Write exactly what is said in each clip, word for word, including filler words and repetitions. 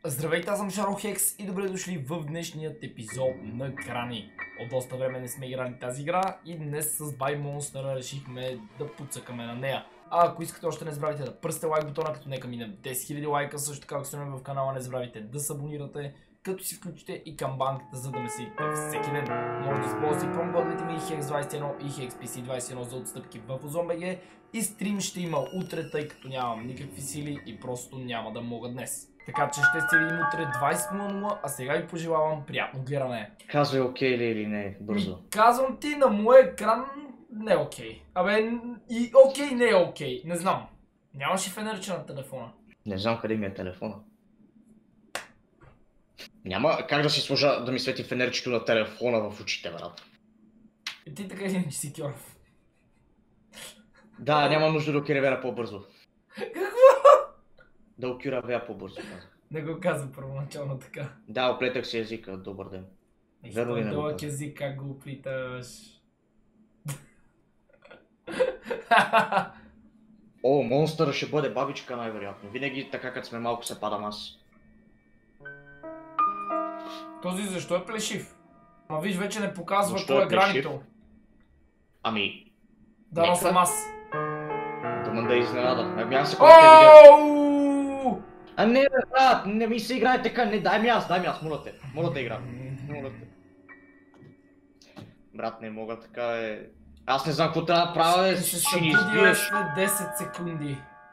Здравейте, аз съм Шаро Хекс и добре дошли в днешният епизод на Крани. От доста време не сме играли тази игра и днес с By Monster решихме да подсъкаме на нея. А ако искате още не забравяйте да пръсте лайк бутона, като нека минем десет хиляди лайка, също така ако сте нови в канала не забравяйте да се абонирате, като си включите и камбанката, за да ме следите всеки ден. Може да използвате промокодовете ми Хекс двайсет и едно и Хекс Пи Си двайсет и едно за отстъпки в Озон.бг и стрим ще има утре, тъй като нямам никакви сили и просто няма да мога днес. Така че ще се видим утре двайсет нула нула, а сега ви пожелавам приятно гледане. Казвай окей ли или не, бързо. Ми, казвам ти на моя екран не е окей. Абе, и окей не е окей, не знам. Нямаш и фенерче на телефона. Не знам къде ми е телефона. Няма как да си сложа да ми свети фенерчето на телефона в очите, брат. И ти така или че си кьоров. Да, няма нужда да окиревера по-бързо. Какво? Да окиревера по-бързо, казах. Не го казвам първоначално така. Да, оплетах си езика, добър ден. Верно ли не го казвам? Език, как го оплиташ? О, монстъра ще бъде бабичка най-вероятно. Винаги така като сме малко се падам аз. Този защо е плешив? Ма виж, вече не показва защо кой е е гранито. Ами... Да, но съм аз. Думам да изненада. Ами аз се който те видя. А не, брат, не ми се играе така, не, дай ми аз, дай ми аз, моля те, моля те игра, моля те. Брат, не мога, така е... Аз не знам какво трябва да правя, ще ни избиеш. След десет секунди.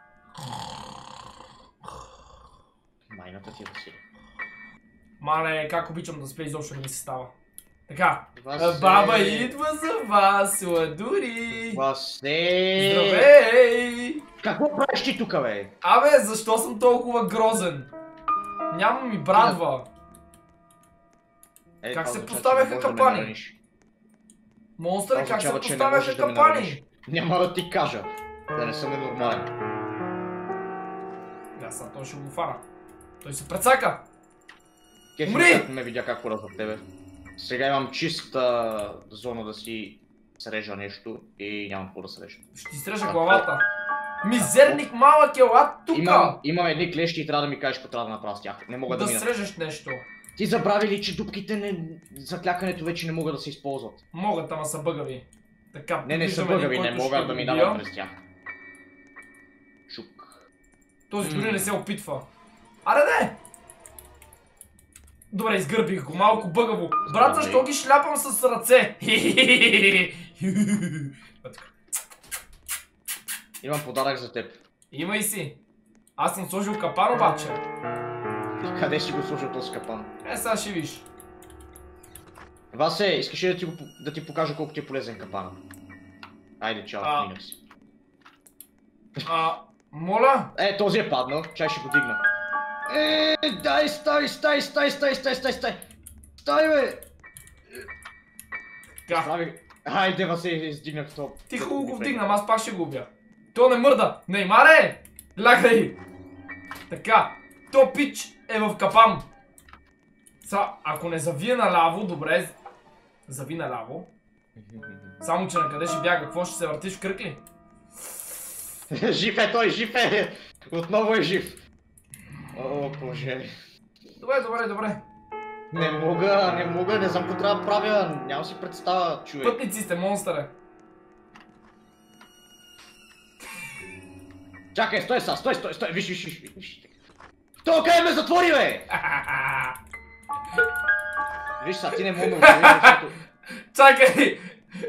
Майната ти е да си. Мале, как обичам да спя, изобщо не ми се става. Така, Васе... баба идва за вас, ладури! Васе... Здравей! Какво правиш ти тука, бе? Абе, защо съм толкова грозен? Няма ми брадва. Е, как това се означава, поставяха да капани? Монстъри, как се поставяха капани? Няма да ти кажа, да не съм ненормален. Да, сега той ще го фара. Той се прецака! Кефи, Умри! как ме видя как хора за тебе. Сега имам чиста зона да си срежа нещо и нямам какво да срежа. Ще ти срежа главата. Мизерник малък е, лад тука! Имам, имам едни клещи и трябва да ми кажеш какво трябва да направя с тях. Не мога да, да мина. срежеш нещо. Ти забрави ли, че дупките не... за клякането вече не могат да се използват? Могат, ама са бъгави. Така, не, не са бъгави, не могат да минават през тях. Шук. Този дори не се опитва. Аре не! Добре, изгърбих го, малко бъгаво. Брат, защо ги шляпам с ръце? Имам подарък за теб. Имай си. Аз съм сложил капан обаче. Къде си го сложил този капан? Е, сега ще виж. Васе, искаш ли да ти, да ти покажа колко ти е полезен капана? Айде, чао, а... минах си. А, моля? Е, този е паднал, чай ще го дигна. Е, дай, стай, стай, стай, стай, стай, стай, стай. Стай, бе! Така. Хайде, Васе, издигнах това. Ти хубаво го вдигнам, аз пак ще го убия. То не мърда. Неймаре! Лягай! Така. То пич е в капан. Са, ако не завие наляво, добре. Зави наляво. Само че на къде ще бяга? Какво ще се въртиш в кръг ли? Жив е той, жив е! Отново е жив. О, боже. Добре, добре, добре. Не мога, не мога, не знам какво трябва да правя. Нямам си представа, човек. Пътници сте, монстъре. Чакай, стой са, стой, стой, стой, виж, виж, виж, виж. То къде ме затвори, бе? Виж са, ти не мога да го защото... Чакай!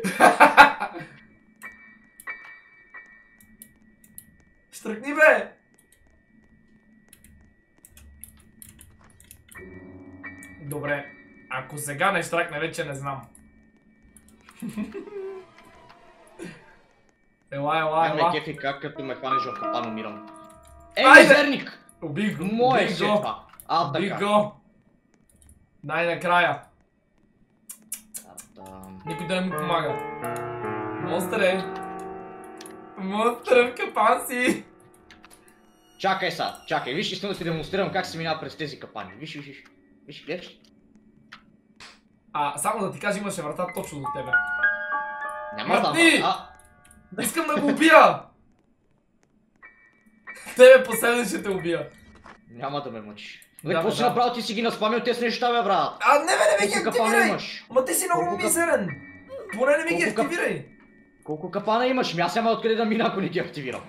Штръкни, бе! Добре, ако сега не штракне, вече не знам. Ела, ела, ела. Ме кефи как като ме хванеш в капан, умирам. Ей, Айде! мизерник! Убих го, Мое убих се го. това. А, Убих така. го. Най-накрая. Та-дам. Никой да не му помага. Монстър е. Монстър е в капан си. Чакай са, чакай, виж, искам да ти демонстрирам как се минава през тези капани. Виж, виж, виж. Виж, гледаш? А, само да ти кажа, имаше врата точно до тебе. Няма да Мъртни! а... Искам да го убия! Тебе последен ще те убия. Няма да ме мъчиш. Бе, какво си направил? Ти си ги наспамил тези неща, бе, брат? А, не бе, не ми ги активирай! Имаш? Ма ти си много мизерен! Поне не ми ги активирай! Колко капана имаш? Ми аз няма откъде да мина, ако не ги активирам.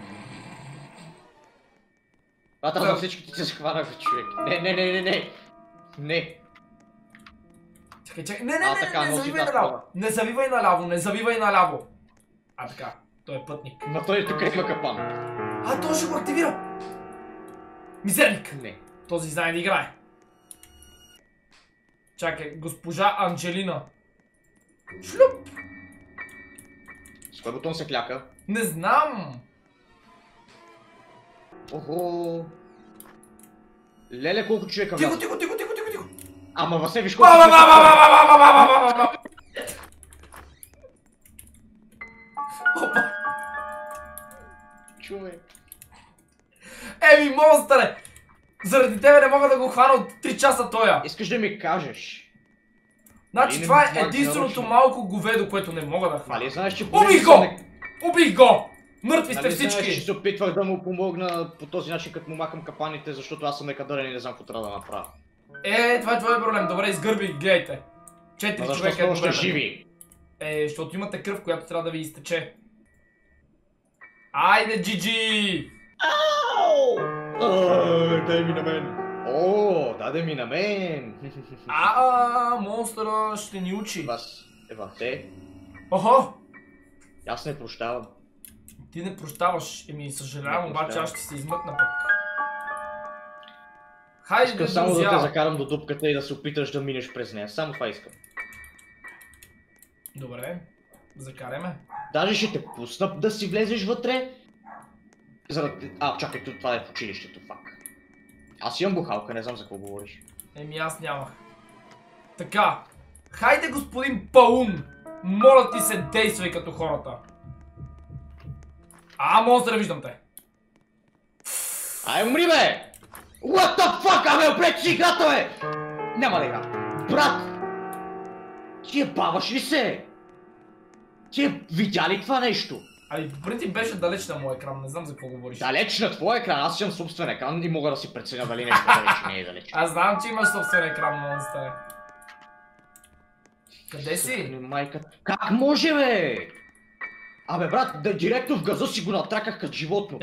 Брат, аз за всички ти се хванах, човек. Не, не, не, не, не. Не. Чакай, чакай. Не, не, не, не, не завивай наляво. Не завивай наляво, не завивай наляво. А, така. Той е пътник. Ма той тук има капан. А, той ще го активира. Мизерник. Не. Този знае да играе. Чакай, госпожа Анджелина. Шлюп. С кой бутон се кляка? Не знам. Охо. Леле, колко човека Тихо, вляза. тихо, тихо, тихо, тихо, тихо. Ама въсе виж колко Опа. човек. Еми, монстъре! Заради тебе не мога да го хвана от три часа тоя. Искаш да ми кажеш? Значи това е единственото малко говедо, което не мога да хвана. Нали знаеш, че... Убих го! Убих го! Мъртви сте нали всички! знаеш, че се опитвах да му помогна по този начин, като му махам капаните, защото аз съм некадърен и не знам какво трябва да направя. Е, това е твой проблем. Добре, изгърби, гледайте. Четири а човека е още живи? Е, защото имате кръв, която трябва да ви изтече. Айде, джи-джи! Ау! Дай ми на мен! О, даде ми на мен! А, монстъра ще ни учи. Вас, ева, те. Охо! Аз не прощавам. Ти не прощаваш. Еми, съжалявам, обаче аз ще се измъкна пък. Хайде, искам само да те закарам до дупката и да се опиташ да минеш през нея. Само това искам. Добре, закараме. Даже ще те пусна да си влезеш вътре. Заради... А, чакай, това е в училището, фак. Аз имам бухалка, не знам за какво говориш. Еми, аз нямах. Така, хайде господин Паун, моля ти се, действай като хората. А, монстър, виждам те. Ай, умри, бе! What the fuck, абе, опред си играта, бе! Няма да игра. Брат! Ти е баваш ли се? Ти е видя ли това нещо? Ами, по принцип беше далеч на моя екран, не знам за какво говориш. Далеч на твоя екран, аз имам собствен екран и мога да си преценя дали нещо далеч не е далеч. Аз знам, че имаш собствен екран, монстър. Къде си? Майка, как може, бе? Абе, брат, да директно в газа си го натраках като животно.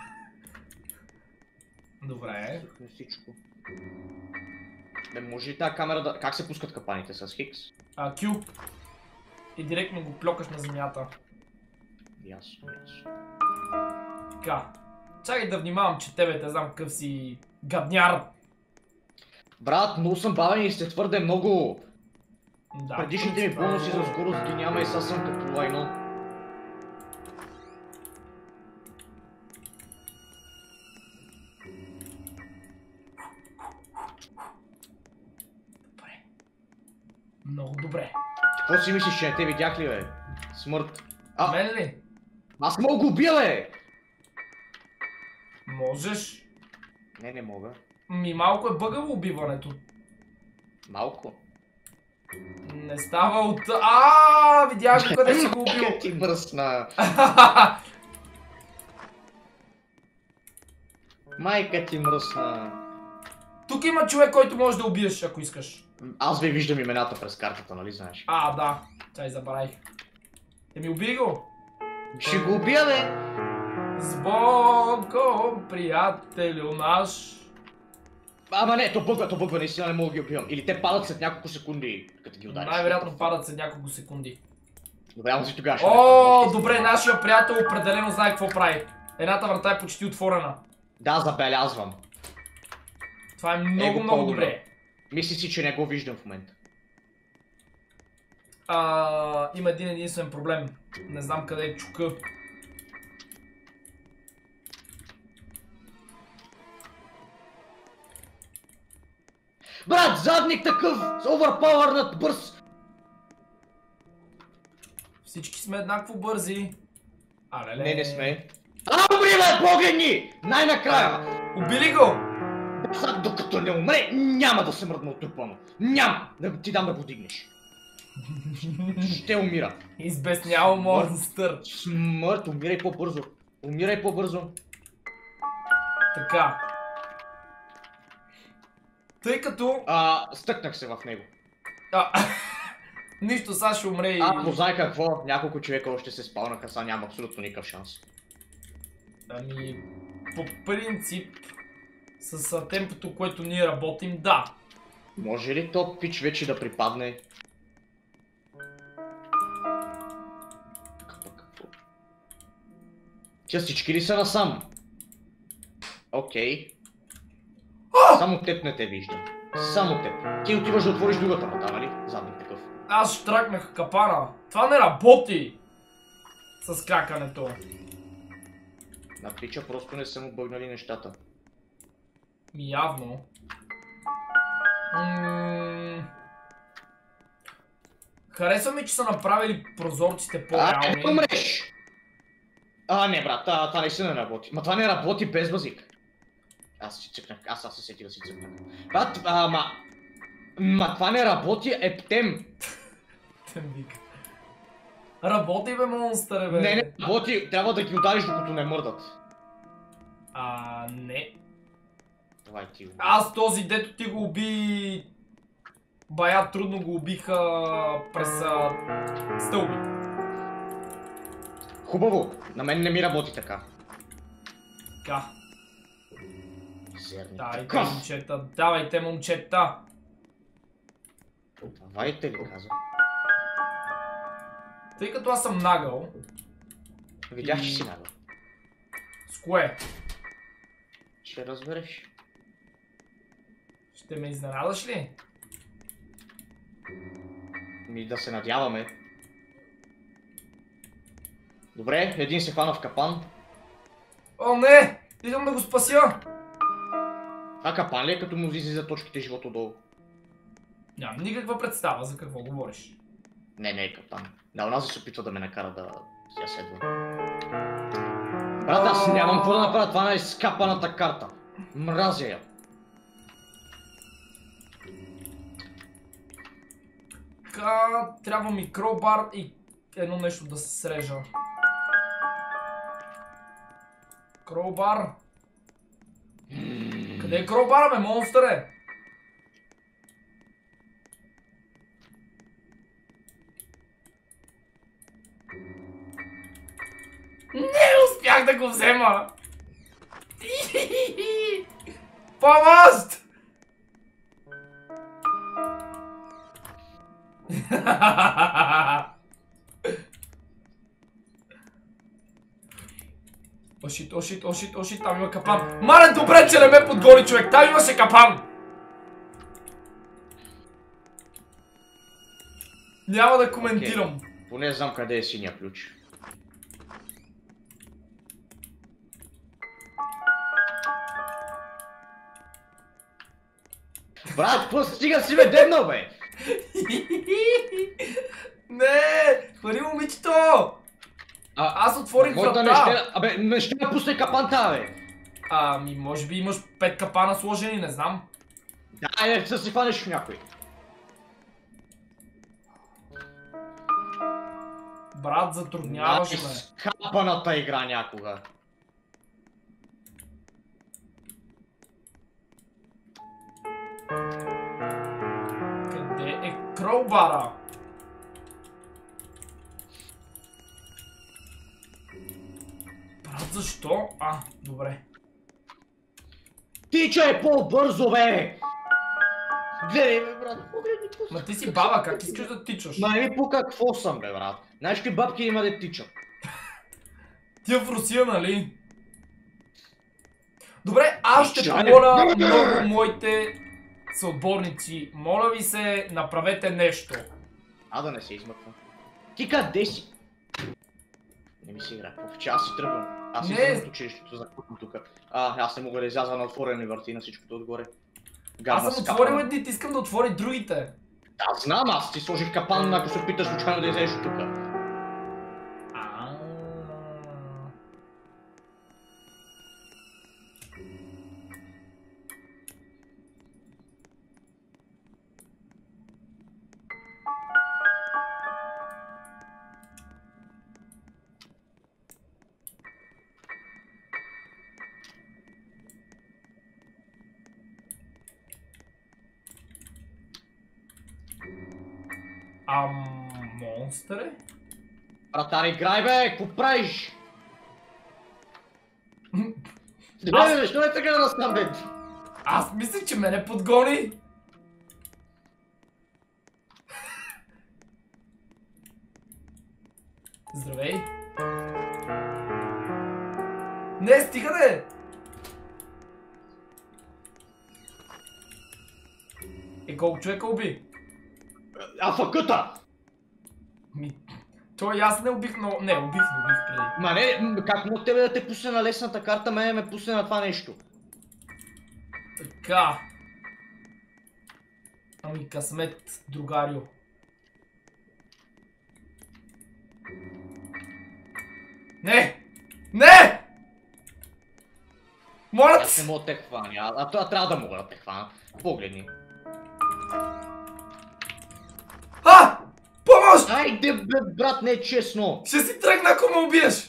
Добре. Всичко. Не може ли тази камера да... Как се пускат капаните? С Хикс? А, Q. И директно го плюкаш на земята. Ясно, ясно. Така. Чакай да внимавам, че тебе те знам какъв си гадняр. Брат, много съм бавен и сте твърде много. Да. Предишните ми бонуси за скорост ги няма и сега съм като лайно. Добре. Много добре. Какво си мислиш, че не те видях ли, бе? Смърт. А, Мен ли? аз мога го убия, бе! Можеш. Не, не мога. Ми малко е бъгаво убиването. Малко. Не става от... Ааа, видях го къде си го убил. Как ти бръсна. Майка ти мръсна. Тук има човек, който можеш да убиеш, ако искаш. Аз ви виждам имената през картата, нали знаеш? А, да. Чай, забравих. Е, ми убий го. Ще го убия, бе! С Богом, приятелю наш. Ама не, то бъгва, то бъгва, наистина не мога да ги убивам. Или те падат след няколко секунди, като ги удариш. Най-вероятно падат след няколко секунди. Добре, ама си тогава ще... О, добре, нашия приятел определено знае какво прави. Едната врата е почти отворена. Да, забелязвам. Това е много, много добре. Мисли си, че не го виждам в момента. А, има един единствен проблем. Не знам къде е чука. Брат, задник такъв! Overpowered, бърз! Всички сме еднакво бързи. А, леле. Не, не сме. А, умри, бе, погледни! Най-накрая! Убили го! Сега, докато не умре, няма да се мръдна от трупа му. Няма! Да ти дам да го дигнеш. Ще умира. Избеснял монстър. Смърт, умирай по-бързо. Умирай по-бързо. Така. Тъй като... А, стъкнах се в него. А, нищо, сега ще умре и... А, познай какво, няколко човека още се спалнаха, сега няма абсолютно никакъв шанс. Ами, по принцип, с а, темпото, което ние работим, да. Може ли то пич вече да припадне? Какво, какво? Тя всички ли са насам? Окей. Само теб не те виждам. Само теб. Ти отиваш да отвориш другата врата, нали? Задник такъв. Аз штракнах капана. Това не работи! С кракането. На пича просто не са му бъгнали нещата. Ми явно. М... Харесва ми, че са направили прозорците А, по-реални. е, умреш! А, не, брат, това, това наистина не работи. Ма това не работи без базик. Аз си цъкнах, аз аз се сети да си цъкнах. Брат, ама... Ма това не работи, ептем. Тем вика. Работи бе, монстър, бе. Не, не работи, трябва да ги удариш докато не мърдат. А, не. Давай ти го. Аз този, дето ти го уби... Бая трудно го убиха през а... стълби. Хубаво, на мен не ми работи така. Така. Зерни. Давайте, Така. момчета, давайте, момчета. Давайте ли, каза. Тъй като аз съм нагъл. Видях, И- че си нагъл. С кое? Ще разбереш. Ще ме изненадаш ли? Ми да се надяваме. Добре, един се хвана в капан. О, не! Идам да го спася! А капан ли е, като му излиза точките живот отдолу? Нямам никаква представа за какво говориш. Не, не е капан. Да, онази се опитва да ме накара да я следвам. Брат, аз нямам какво да направя, това не е скапаната карта. Мразя я. Така, трябва ми крowbar и едно нещо да се срежа. Крowbar? Къде е крowbar, бе, монстъре? Не успях да го взема! Помощ! Ошит, ошит, ошит, ошит, там има капан. Мале, добре, че не ме подгони, човек, там имаше капан! Няма да коментирам. Okay. Поне знам къде е синия ключ. Брат, какво стига си ме дебнал, бе? Не, хвали момичето! А, Аз отворих може да не врата. ще... Абе, не ще ме пусне капанта, бе! Ами, може би имаш пет капана сложени, не знам. Да, айде, да си хванеш в някой. Брат, затрудняваш ме. Най-скапаната игра някога. Къде е крowbara? Брат, защо? А, добре. Тичай по-бързо, бе! Гледай, бе, брат, погледни какво Ма ти си баба, как искаш да тичаш? Ма ми по какво съм, бе, брат? Знаеш какви бабки има да тичат? Ти в Русия, нали? Добре, аз ще Чай. помоля много моите съотборници. Моля ви се, направете нещо. А да не се измъква. Ти къде си? Не ми си игра, че аз си тръгвам. Аз си Не. тръгвам от училището за купно тук. А, аз не мога да изляза на отворени врати на всичкото отгоре. Гадна Аз съм скапана. отворил едните, искам да отворя другите. Да, знам, аз ти сложих капан, ако се опиташ случайно да излезеш от тук. А. Ам... монстър е? Братар, играй бе, какво правиш? Аз- Добре, защо е така да настам, бе? Аз мислех, че мене подгони! Здравей! Не, стига де! Е, колко човека уби? Афакъта! Ми... Той аз не убих, но... Не, убих, не убих преди. Ма не, м, как му тебе да те пусне на лесната карта, мене ме пусне на това нещо. Така. Ами късмет, другарио. Не! Не! Моля Аз не ти! мога да те хвана, а, а, а трябва да мога да те хвана. Погледни. А! Помощ! Айде бе, брат, не е честно. Ще си тръгна, ако ме убиеш!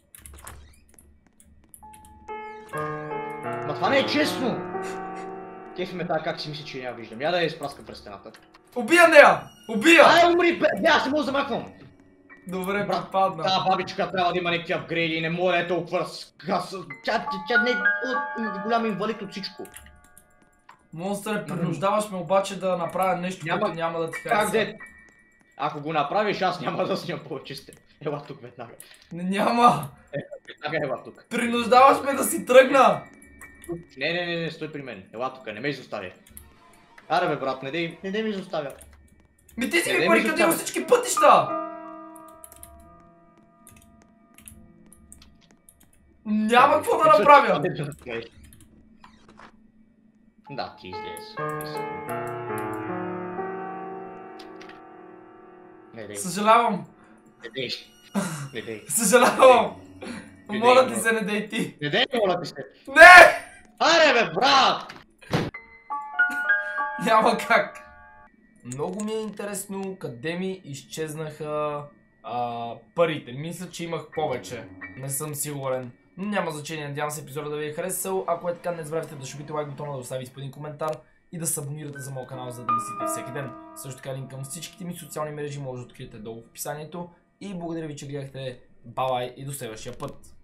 Ма това не е честно. Кефи ме така, как си мисля, че няма виждам. Я да я изпраскам през стената. Убия нея! Убия! Ай, умри, бе, не, аз не мога да замахвам. Добре, Брат, попадна. Та бабичка трябва да има някакви апгрейди, не може да е толкова скъс. Тя, тя, тя не е от- голям инвалид от всичко. Монстър, принуждаваш ме обаче да направя нещо, Няма- което няма да ти Как хареса. да е? Ако го направиш, аз няма да снимам повече с теб. Ела тук веднага. Не, няма! Веднага ела тук. Принуждаваш ме да си тръгна! Не, не, не, не, стой при мен. Ела тук, не ме изоставя. Аре бе, брат, не дей, не дей ми изоставя. Ми ти си Не, ми не ми барикадирал заставя. всички пътища! Няма какво да направя! Да, ти излез. Не дей, Съжалявам! не дей. Не дей. Съжалявам! Не Моля дей, ти се, не дей ти! Не дей, моля ти се. Не! Аре бе, брат! Няма как! Много ми е интересно къде ми изчезнаха а, парите. Мисля, че имах повече. Не съм сигурен. Но няма значение. Надявам се епизода да ви е харесал. Ако е така, не забравяйте да шубите лайк бутона, да оставите по един коментар и да се абонирате за моят канал, за да мислите всеки ден. Също така линк към всичките ми социални мрежи може да откриете долу в описанието. И благодаря ви, че гледахте. Бай-бай и до следващия път.